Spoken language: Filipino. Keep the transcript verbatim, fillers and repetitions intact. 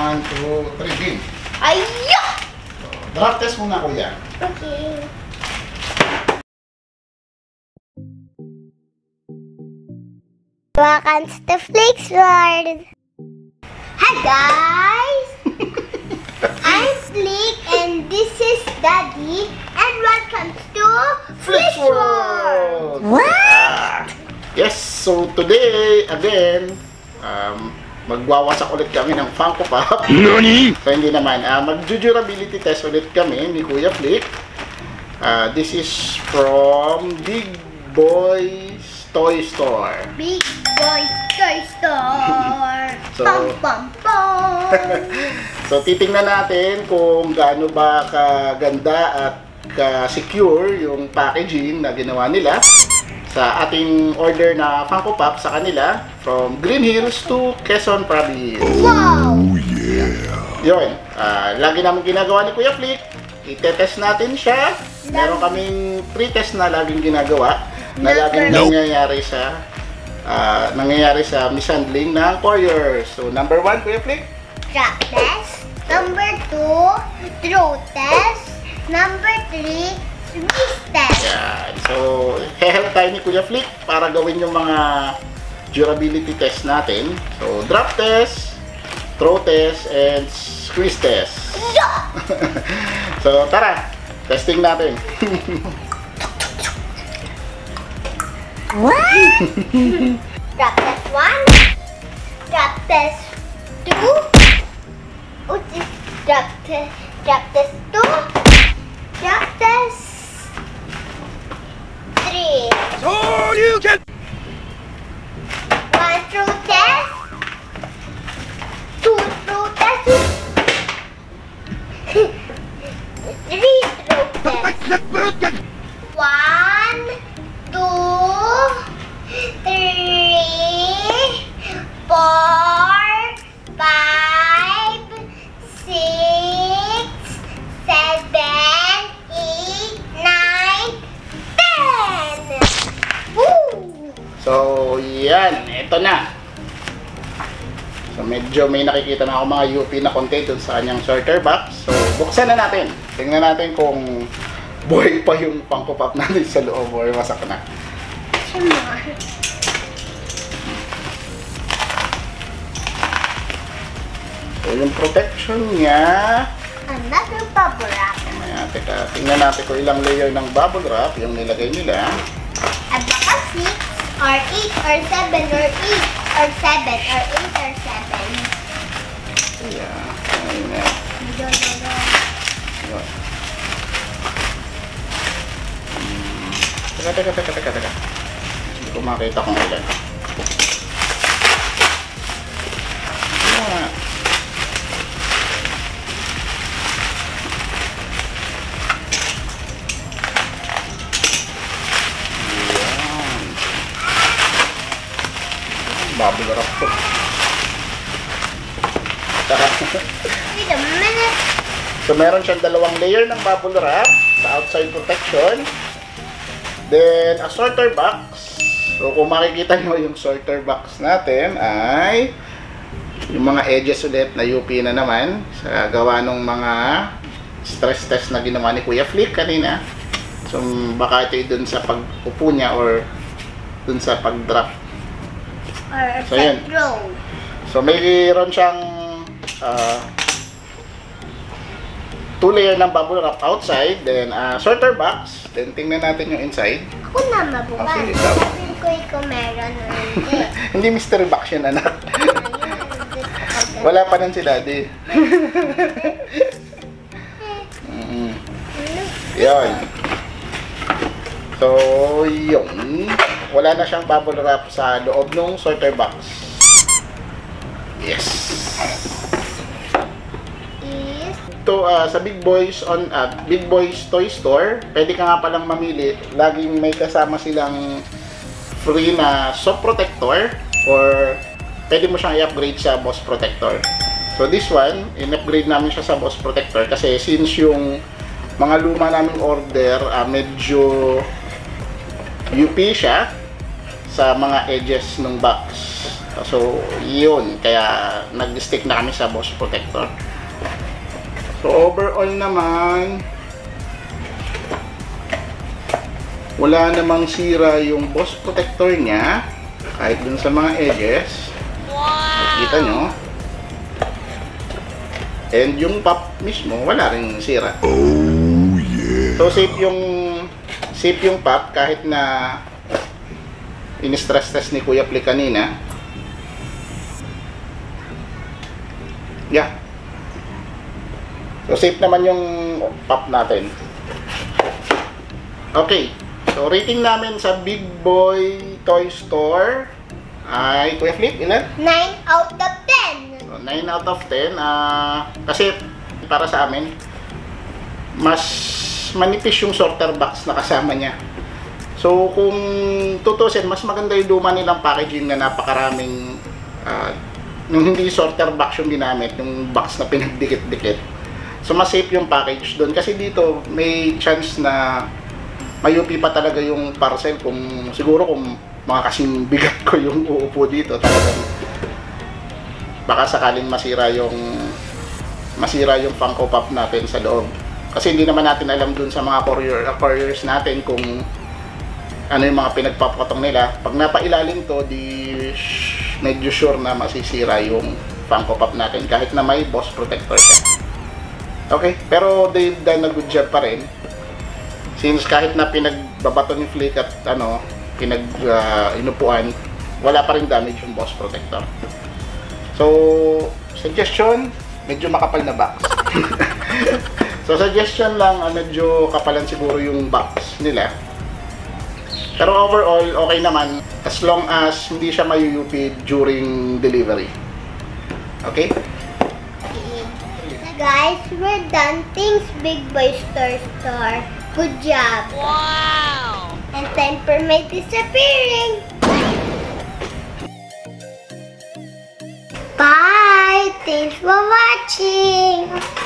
One, two, three, bin. Ayya! So, drop test muna, kuya. Okay. Welcome to the Flix World. Hi guys! I'm Flick and this is Daddy and welcome to Flix World! What? Yes, so today, again, um, magwawasak ulit kami ng Funko Pop. Nani? So hindi naman, uh, mag-durability test ulit kami ni Kuya Flick. Uh, this is from Big Boys Toy Store. Big Boys Toy Store! So- Pum pum pum! So titingnan natin kung gaano ba kaganda at ka-secure yung packaging na ginawa nila sa ating order na Funko Pop sa kanila from Green Hills to Quezon Province. Wow! Yun, uh, lagi namin ginagawa ni Kuya Flick. I-test natin siya. Meron kaming pre-test na laging ginagawa na laging Nope. nangyayari sa uh, nangyayari sa mishandling ng courier. So number one, Kuya Flick. Drop test. Number two, throw test. Number three, squeeze test. Yan. So, he-help tayo ni Kuya Flick para gawin yung mga durability test natin. So, drop test, throw test, and squeeze test. So, tara! Testing natin. What? Drop test one. Drop test two. Uchi. Drop test. Drop test two. Drop test three. So you can. One through test. Two through test. Three through test. One, two, three, four, five, six, seven, eight, nine, ten. Woo! So, yan. Ito na. So, medyo may nakikita na ako mga U P na content dun sa kanyang sorter box. So, buksan na natin. Tingnan natin kung buhay pa yung Funko Pop natin sa loob or wasak na. So, yung protection niya. Another bubble wrap. Ayan, teka, tingnan natin kung ilang layer ng bubble wrap yung nilagay nila. At baka six or eight or seven or eight or seven or eight or seven. Ayan, ayan. Ayan. Hmm. Teka, teka, teka, teka, teka. Hindi ko makita kung ilan. Ayan. Bubble wrap po. Tara. Wait a minute. So meron siyang dalawang layer ng bubble wrap sa outside protection. Then a sorter box. So kung makikita nyo yung sorter box natin ay yung mga edges ulit na U P na naman sa gawa ng mga stress test na ginawa ni Kuya Flick kanina. So baka ito dun sa pag-upo niya or dun sa pag-drop. Or So, yan. throw. So mayroon siyang uh, two layer ng bubble wrap outside, then uh, sorter box, then tingnan natin yung inside. Ako na mabukas. Oh, sige, ikaw. Sabihin ko ikaw meron or hindi. Hindi mystery box yun, anak. Wala pa nun si daddy. mm-hmm. Yun. So, yun. Wala na siyang bubble wrap sa loob ng sorter box. Yes. Is To uh, sa Big Boys on uh, Big Boys Toy Store, pwede ka nga palang mamili. Laging may kasama silang free na soft protector or pwede mo siyang i-upgrade sa Boss Protector. So this one, in-upgrade namin siya sa Boss Protector kasi since yung mga luma naming order, uh, medyo U P siya sa mga edges ng box. So, yun. Kaya nag-stick na kami sa Boss Protector. So, overall naman, wala namang sira yung Boss Protector niya. Kahit dun sa mga edges. Wow! Kita nyo. And yung pop mismo, wala rin sira. Oh, yeah! So, safe yung, safe yung pop kahit na in-stress test ni Kuya Flick kanina. Yeah. So, safe naman yung pop natin. Okay. So, rating namin sa Big Boy Toy Store ay, Kuya Flick, ilan? nine out of ten. So, nine out of ten. Uh, kasi, para sa amin, mas manipis yung sorter box na kasama niya. So, kung tutusin, mas maganda yung luma nilang packaging na napakaraming uh, nung hindi sorter box yung ginamit, yung box na pinagdikit-dikit. So, mas safe yung package doon. Kasi dito, may chance na mayupi pa talaga yung parcel kung siguro kung mga kasing bigat ko yung uupo dito. Talagang baka sakaling masira yung masira yung Funko Pop natin sa loob. Kasi hindi naman natin alam dun sa mga courier, uh, couriers natin kung ano yung mga pinagpapakatong nila. Pag napailalim to, di medyo sure na masisira yung Funko Pop natin kahit na may Boss Protector siya. Okay, pero they've done a good job pa rin. Since kahit na pinagbabato ni Flick at ano, pinag uh, inupuan, wala pa rin damage yung Boss Protector. So, suggestion, medyo makapal na box. So, suggestion lang, uh, medyo kapalan siguro yung box nila. Pero overall, okay naman as long as hindi siya mayuyupi during delivery. Okay? So guys, we're done. Thanks, Big Boy Store Store. Good job. Wow! And time for my disappearing. Bye! Thanks for watching.